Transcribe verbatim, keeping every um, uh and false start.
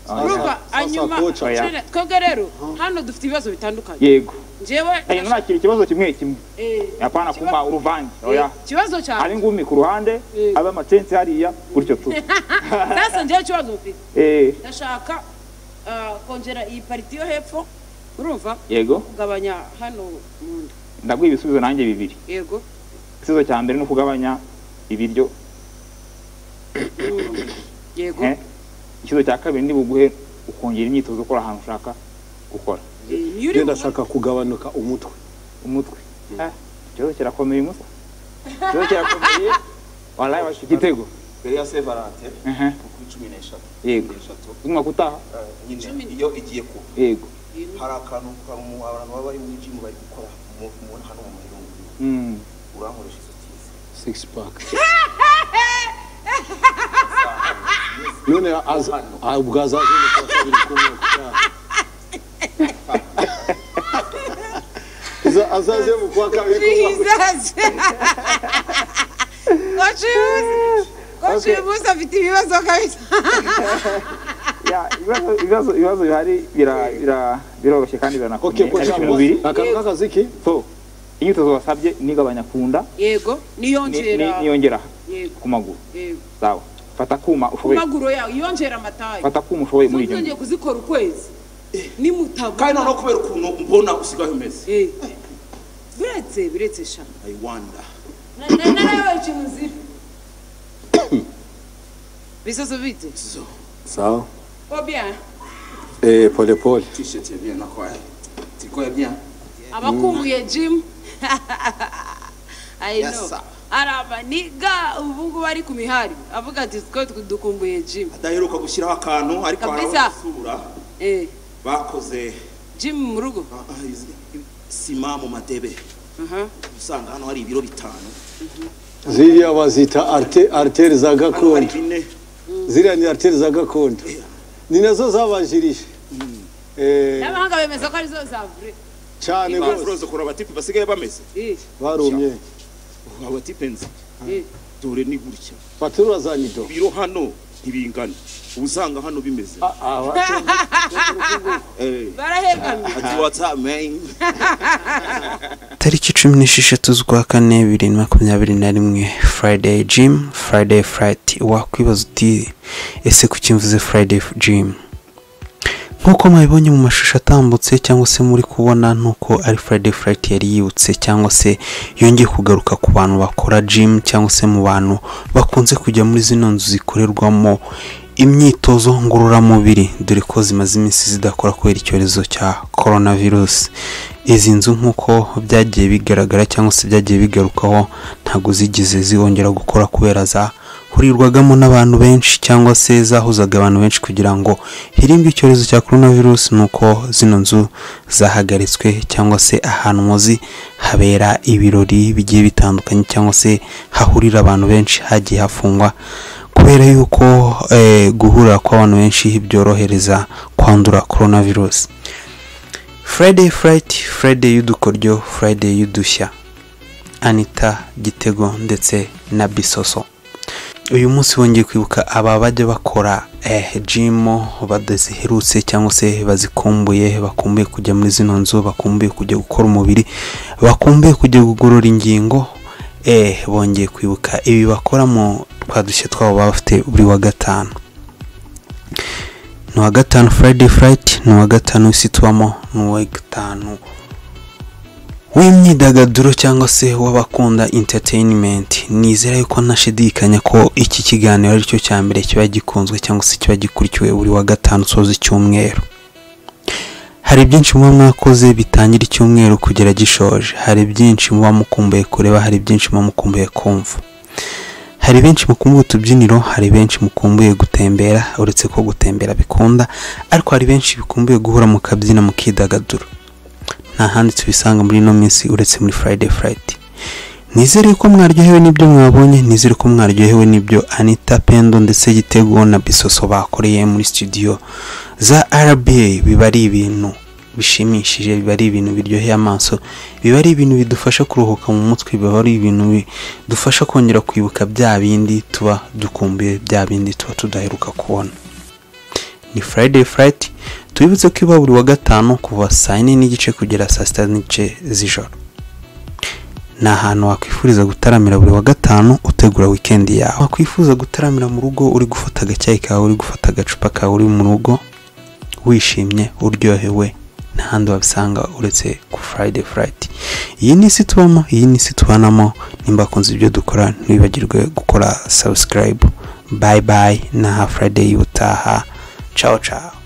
urumva anyuma twebwe rero hano dufite ibibazo bitandukanye yego jewe ayi nakira ikibazo kimwe kimwe yapana kumba uruvange oya kibazo cyane ari ngumi ku ruhande aba amatense hariya gutyo tu sasa nje kibazo mfite eh ndashaka kongera iyi pariti yo hepfo urumva yego kugabanya hano munda ndaguye ibisubizo nanjye bibiri yego igisubizo cya mbere no kugabanya ibiryo yego igisubizo cya kabiri ni buguhe ukongera imyitozo ukora ahantu ushaka gukora Yuri ndashaka kugabanuka umutwe umutwe eh cyo kirakomeye musa cyo kirakomeye wallahi washikitego mbere ya Sevarante eh ku cumi n'eshatu yego umwa kutaha nyine iyo igiye ku yego hari akantu kamu abantu baba bari muri gym bari gukora mu hano mu mahirungu mm urankoresha izo tizi six pack none az abgaza zino kwa kabiri kumwe Iza azaze mu kwa kabiri kumwe Kochuzi Kochuzi afite ibibazo kabisa ya ibibazo ibibazo ibibazo bihari bira bira biroroshye kandi biranakomeye okay akanka kaziki so inyitozo wasabye nigabanya kunda yego niyongera niyongera ku maguru yego sawa fata kuma ushoboye maguru yawe yongera amatayi fata kuma ushoboye muri ibyo ngiye kuzikora ukwezi ni mutabu kandi no kubera ukuntu mbona usigaye umeze eh biretse biretse sha I wonder na na nayo ikintu bisozo bite so sawa oh bien eh pole pole t-shirt ya bien na kwa tiko ya bien abakumbuye gym I know araba niga ubungu bari ku mihari avuga ati twe dukumbuye gym adaheruka gushyiraho akantu ariko arasura eh bakoze gym mu rugo sima mu madebe aha usanga hano hari ibiro bitanu ziriya bazita arte arteri za gakondo ziriya ni arteri za gakondo ni nazo zabajirije eh n'abahanga bemeza ko ari zo zavure cyane gose kora abatipe basigaye bameze barumye abatipe nzi dore ni gutya patura za nido biro hano ntibingana usanga hano bimeze barahegamiye ati what's up man tariki cumi n'esheshatu z'ukwa kane bibiri na makumyabiri na rimwe Friday Gym Friday Fright wakwibaza uti ese kuki mvuze Friday Gym nkuko mwabibonye mu mashusho atambutse cyangwa se muri kubona nuko ari Friday Fright yari yibutse cyangwa se yongeye kugaruka ku bantu bakora gym cyangwa se mu bantu bakunze kujya muri zino nzu zikorerwamo imyitozo ngororamubiri dore ko zimaze iminsi zidakora kubera icyorezo cya coronavirus. Izi nzu nkuko byagiye bigaragara cyangwa se byagiye bigarukaho ntago zigeze zongera gukora kubera za hurirwagamo n'abantu benshi cyangwa se zahuzaga abantu benshi kugira ngo hirindwe icyorezo cya coronavirus nuko zino nzu zahagaritswe cyangwa se ahantu muzi habera ibirori bigiye bitandukanye cyangwa se hahurira abantu benshi hagiye hafungwa kubera yuko eh, guhura kw'abantu benshi byorohereza kwandura coronavirus. Friday Fright, Friday y'udukoryo, Friday y'udushya. Anita Gitego ndetse na Bisoso. Uyu munsi bongeye kwibuka aba bajya bakora eh gym badaziherutse cyangwa se bazikumbuye bakumbuye kujya muri zino nzu bakumbuye kujya gukora umubiri bakumbuye kujya kugorora ingingo eh bongeye kwibuka ibi bakora mu twadushye twabo bafite buri wa gatanu. No wa gatanu Friday Fright, no wa gatanu sitwamo, no wa gatanu w'imyidagaduro cyangwa se w'abakunda entertainment. Nizera yuko nashidikanya ko iki kiganiro ari cyo cya mbere kiba gikunzwe cyangwa se kiba gikurikiwe buri wa gatanu soza icyumweru. Hari byinshi muba mwakoze bitangira icyumweru kugera gishoje, hari byinshi muba mukumbuye kureba, hari byinshi muba mukumbuye kumva, hari benshi mukumbuye utubyiniro, hari benshi mukumbuye gutembera, uretse ko gutembera bikunda ariko hari benshi bikumbuye guhura mu kabyina mukidagaduro. Nta handi tubisanga muri no minsi uretse muri Friday Fright. Nizere ko mwaryohewe n'ibyo mwabonye, nizere ko mwaryohewe n'ibyo Anita Pendo ndetse Gitego na Bisoso bakoreye muri studio za R B A. Bibari ibintu bishimishije, bibari ibintu biryoheye amaso, bibari ibintu bidufasha kuruhuka mu mutwe, bibari ibintu bidufasha kongera kwibuka bya bindi tuba dukumbuye, bya bindi tuba tudaheruka kubona. ni Friday Fright. Tubibutse ko iba buri wa gatanu kuva saa yine n'igice kugera saa sita n'igice z'ijoro. Ni ahantu wakwifuriza gutaramira buri wa gatanu utegura weekend yawe. Wakwifuza gutaramira mu rugo uri gufata agacyayi kawe, uri gufata agacupa kawe, uri mu rugo wishimye uryohewe, n'ahandi wabisanga uretse ku Friday Fright. Iyi ni isi tubamo, iyi ni isi tubanamo. Nimba kunze ibyo dukora ntibibagirwe gukora subscribe. Bye bye, na Friday utaha. Ciao ciao.